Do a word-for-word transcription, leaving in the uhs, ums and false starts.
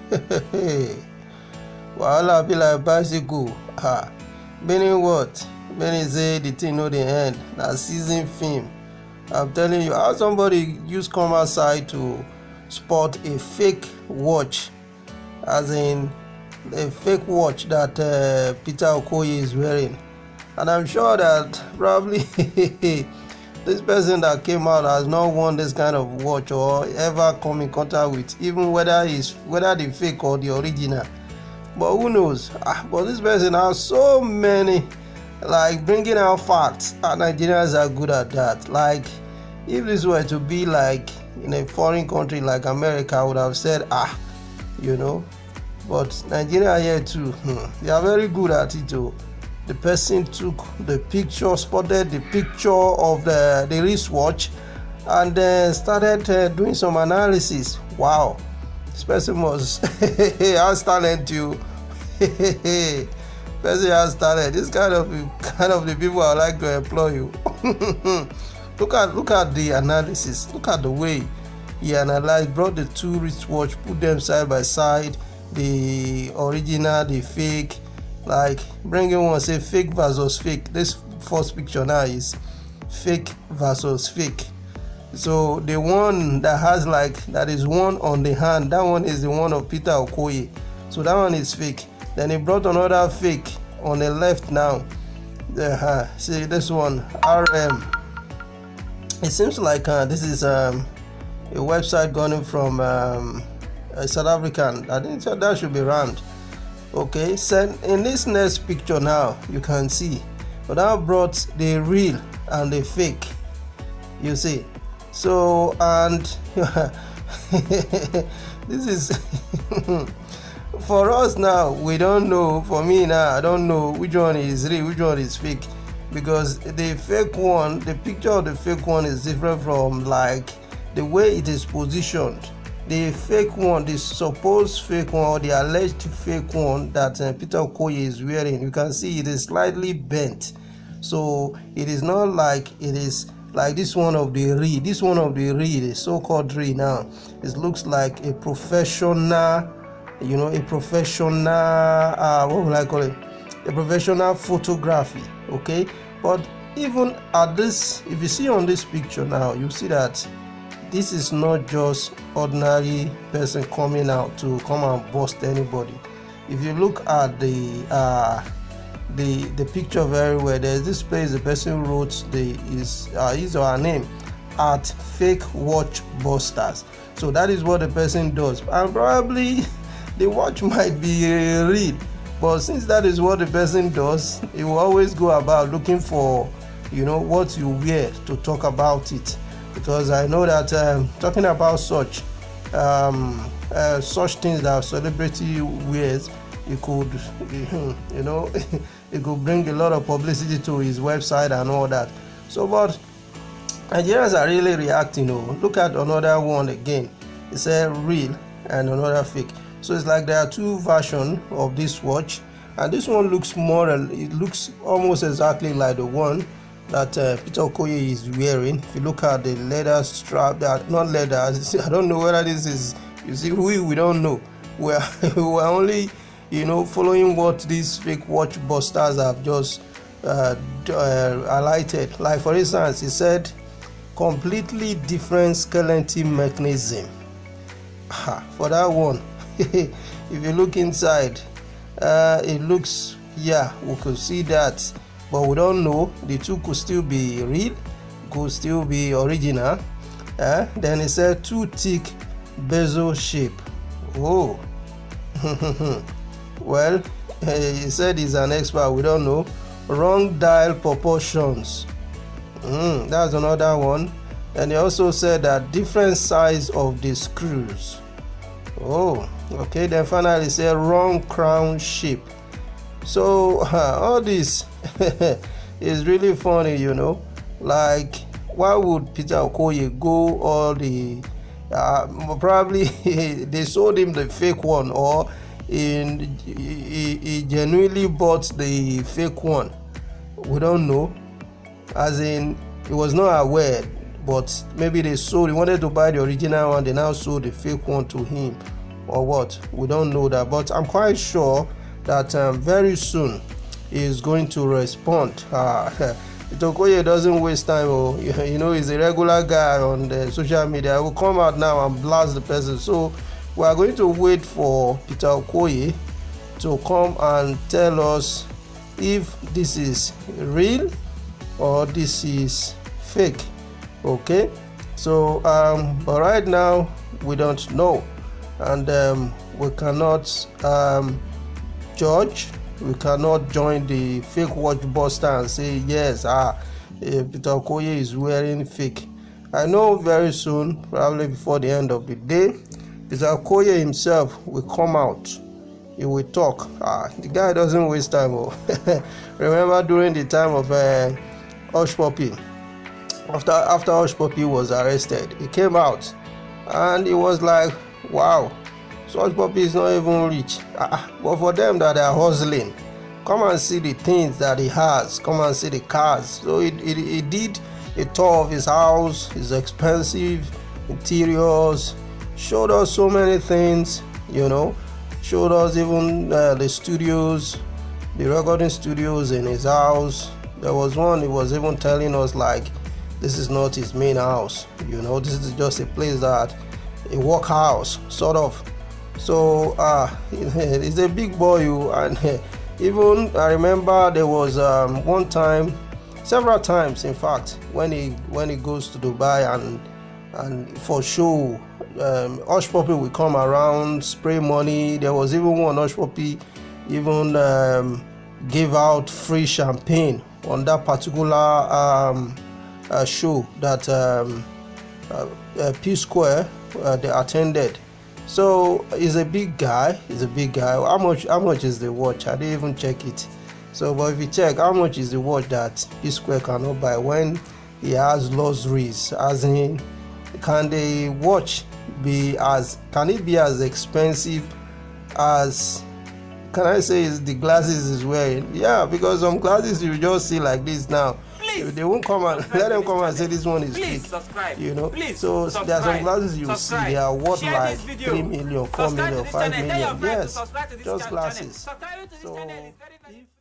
Wahala be like bicycle. Ah, meaning what? Meaning say the thing no dey end. Na season film. I'm telling you, how somebody use come outside to spot a fake watch, as in a fake watch that uh, Peter Okoye is wearing, and I'm sure that probably this person that came out has not worn this kind of watch or ever come in contact with, even whether it's whether the fake or the original. But who knows? Ah, but this person has so many, like, bringing out facts, and Nigerians are good at that. Like, if this were to be like in a foreign country like America, I would have said, ah, you know. But Nigeria here too, hmm, they are very good at it too. The person took the picture, spotted the picture of the, the wristwatch, and then started uh, doing some analysis. Wow, this person must has talent too. Person has talent. This kind of kind of the people I like to employ you. look at look at the analysis. Look at the way he analyzed, brought the two wristwatch, put them side by side, the original, the fake. Like, bringing one, say fake versus fake. This first picture now is fake versus fake. So the one that has, like, that is one on the hand, that one is the one of Peter Okoye. So that one is fake. Then he brought another fake on the left now. Uh, see this one, R M. It seems like uh, this is um, a website going from um, a South African. I think that should be round. Okay, so in this next picture now, you can see, but I brought the real and the fake, you see. So, and this is for us now, we don't know. For me now, I don't know which one is real, which one is fake, because the fake one, the picture of the fake one is different from, like, the way it is positioned. The fake one, the supposed fake one, or the alleged fake one that uh, Peter Okoye is wearing, you can see it is slightly bent. So it is not like it is like this one of the real. This one of the real, the so-called real now, it looks like a professional, you know, a professional, uh, what will I call it? A professional photography, okay? But even at this, if you see on this picture now, you see that this is not just ordinary person coming out to come and bust anybody. If you look at the uh, the the picture very well, there's this place the person wrote the is uh, his or her name at Fake Watch Busters. So that is what the person does, and probably the watch might be uh, real, but since that is what the person does, he will always go about looking for, you know, what you wear to talk about it. Because I know that um, talking about such um, uh, such things that celebrity wears, it could, you know, it could bring a lot of publicity to his website and all that. So, but Nigerians are really reacting. Oh, look at another one again. It's a real and another fake. So it's like there are two versions of this watch, and this one looks more. It looks almost exactly like the one that uh, Peter Okoye is wearing. If you look at the leather strap, that not leather, I don't know whether this is, you see, we we don't know. We're we're only, you know, following what these fake watch busters have just uh, uh, highlighted. Like, for instance, he said completely different skeleton mechanism. Ha, for that one, if you look inside, uh, it looks, yeah, we could see that. But we don't know. The two could still be real, could still be original. Uh, then it said too thick bezel shape. Oh, well, he said he's an expert. We don't know. Wrong dial proportions. Mm, that's another one. And he also said that different size of the screws. Oh, okay. Then finally, he said wrong crown shape. So uh, all this is really funny, you know. Like, why would Peter Okoye go all the uh, probably they sold him the fake one, or in he, he genuinely bought the fake one? We don't know, as in he was not aware, but maybe they sold, he wanted to buy the original one, they now sold the fake one to him, or what? We don't know that, but I'm quite sure that um, very soon he is going to respond. Uh, Peter Okoye doesn't waste time. Oh, you know, he's a regular guy on the social media. I will come out now and blast the person. So we are going to wait for Peter Okoye to come and tell us if this is real or this is fake. Okay, so um but right now we don't know, and um we cannot um judge. We cannot join the fake watch buster and say yes, ah Peter Okoye is wearing fake. I know very soon, probably before the end of the day, Peter Okoye himself will come out. He will talk. Ah, the guy doesn't waste time. Oh. Remember during the time of uh, Hush Puppy, after after Hush Puppy was arrested, he came out and he was like, wow, so Hush Puppy is not even rich. Ah, but for them that are hustling, come and see the things that he has. Come and see the cars. So he, he, he did a tour of his house, his expensive interiors, showed us so many things, you know, showed us even uh, the studios, the recording studios in his house. There was one he was even telling us like, this is not his main house, you know, this is just a place that, a workhouse, sort of. So uh, he's a big boy, you, and even I remember there was um, one time, several times in fact, when he when he goes to Dubai and and for show, um, Hush Puppy will come around, spray money. There was even one Hush Puppy even um, gave out free champagne on that particular um, uh, show that um, uh, uh, P Square uh, they attended. So he's a big guy. He's a big guy. How much? How much is the watch? I didn't even check it. So, but if you check, how much is the watch that P Square cannot buy when he has luxuries? As in, can the watch be as? Can it be as expensive as? Can I say is the glasses he's wearing? Yeah, because some glasses you just see like this now. Please, they won't come and let them come and say this one is fake. Subscribe. You know, please, so subscribe. There are some glasses you subscribe. See they are worth Share like three million, four million, five million. Yes, just glasses. So if